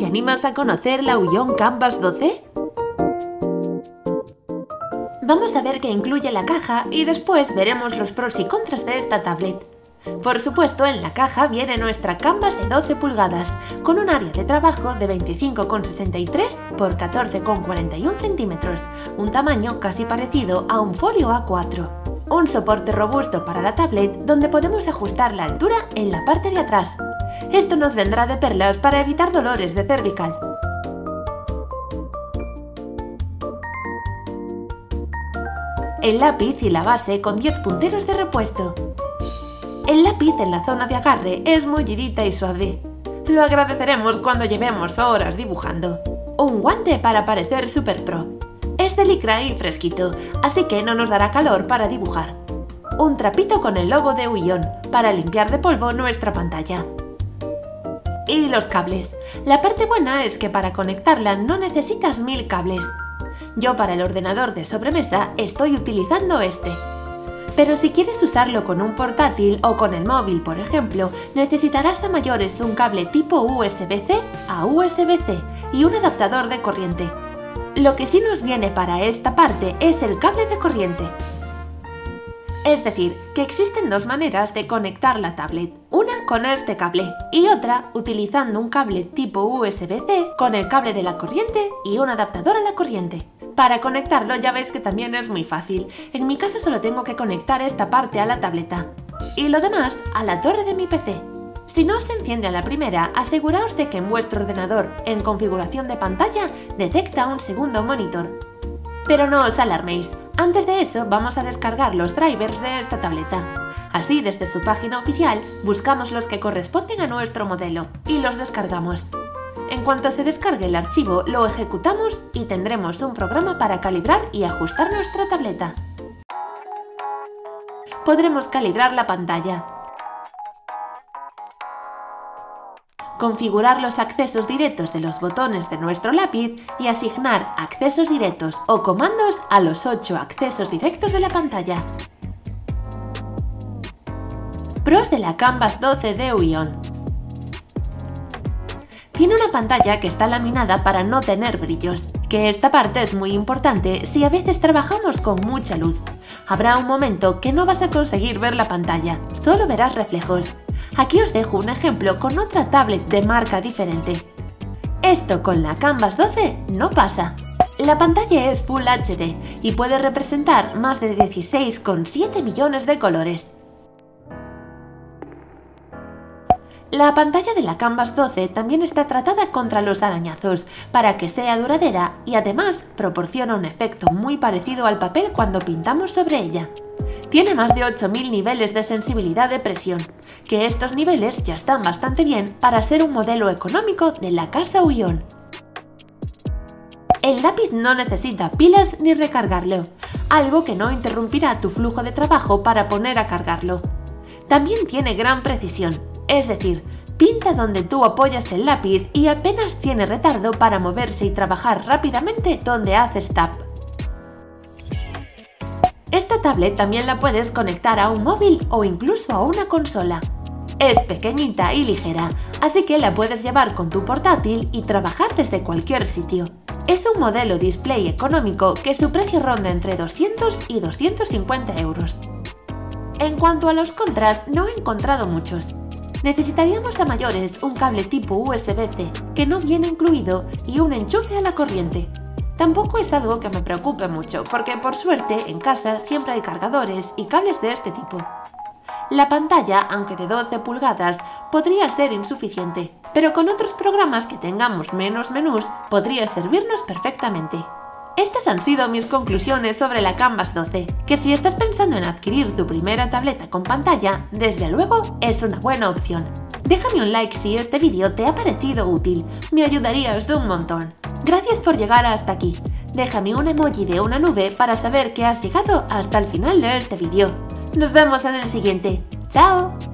animas a conocer la Huion Canvas 12? Vamos a ver qué incluye la caja y después veremos los pros y contras de esta tablet. Por supuesto, en la caja viene nuestra Canvas de 12 pulgadas, con un área de trabajo de 25,63 por 14,41 centímetros, un tamaño casi parecido a un folio A4. Un soporte robusto para la tablet donde podemos ajustar la altura en la parte de atrás. Esto nos vendrá de perlas para evitar dolores de cervical. El lápiz y la base con 10 punteros de repuesto. El lápiz en la zona de agarre es mullidita y suave. Lo agradeceremos cuando llevemos horas dibujando. Un guante para parecer super pro. Es de licra y fresquito, así que no nos dará calor para dibujar. Un trapito con el logo de Huion para limpiar de polvo nuestra pantalla. Y los cables. La parte buena es que para conectarla no necesitas 1000 cables. Yo para el ordenador de sobremesa estoy utilizando este. Pero si quieres usarlo con un portátil o con el móvil, por ejemplo, necesitarás a mayores un cable tipo USB-C a USB-C y un adaptador de corriente. Lo que sí nos viene para esta parte es el cable de corriente. Es decir, que existen dos maneras de conectar la tablet, una con este cable y otra utilizando un cable tipo USB-C con el cable de la corriente y un adaptador a la corriente. Para conectarlo ya veis que también es muy fácil, en mi caso solo tengo que conectar esta parte a la tableta y lo demás a la torre de mi PC. Si no se enciende a la primera, aseguraos de que en vuestro ordenador, en configuración de pantalla, detecta un segundo monitor. Pero no os alarméis, antes de eso vamos a descargar los drivers de esta tableta. Así desde su página oficial buscamos los que corresponden a nuestro modelo y los descargamos. En cuanto se descargue el archivo, lo ejecutamos y tendremos un programa para calibrar y ajustar nuestra tableta. Podremos calibrar la pantalla, configurar los accesos directos de los botones de nuestro lápiz y asignar accesos directos o comandos a los 8 accesos directos de la pantalla. Pros de la Canvas 12 de Huion. Tiene una pantalla que está laminada para no tener brillos, que esta parte es muy importante si a veces trabajamos con mucha luz. Habrá un momento que no vas a conseguir ver la pantalla, solo verás reflejos. Aquí os dejo un ejemplo con otra tablet de marca diferente. Esto con la Canvas 12 no pasa. La pantalla es Full HD y puede representar más de 16,7 millones de colores. La pantalla de la Canvas 12 también está tratada contra los arañazos para que sea duradera y además proporciona un efecto muy parecido al papel cuando pintamos sobre ella. Tiene más de 8000 niveles de sensibilidad de presión, que estos niveles ya están bastante bien para ser un modelo económico de la casa Huion. El lápiz no necesita pilas ni recargarlo, algo que no interrumpirá tu flujo de trabajo para poner a cargarlo. También tiene gran precisión. Es decir, pinta donde tú apoyas el lápiz y apenas tiene retardo para moverse y trabajar rápidamente donde haces tap. Esta tablet también la puedes conectar a un móvil o incluso a una consola. Es pequeñita y ligera, así que la puedes llevar con tu portátil y trabajar desde cualquier sitio. Es un modelo display económico que su precio ronda entre 200 y 250 euros. En cuanto a los contras, no he encontrado muchos. Necesitaríamos a mayores un cable tipo USB-C que no viene incluido y un enchufe a la corriente. Tampoco es algo que me preocupe mucho porque por suerte en casa siempre hay cargadores y cables de este tipo. La pantalla, aunque de 12 pulgadas, podría ser insuficiente, pero con otros programas que tengamos menos menús podría servirnos perfectamente. Estas han sido mis conclusiones sobre la Canvas 12, que si estás pensando en adquirir tu primera tableta con pantalla, desde luego es una buena opción. Déjame un like si este vídeo te ha parecido útil, me ayudarías un montón. Gracias por llegar hasta aquí. Déjame un emoji de una nube para saber que has llegado hasta el final de este vídeo. Nos vemos en el siguiente. ¡Chao!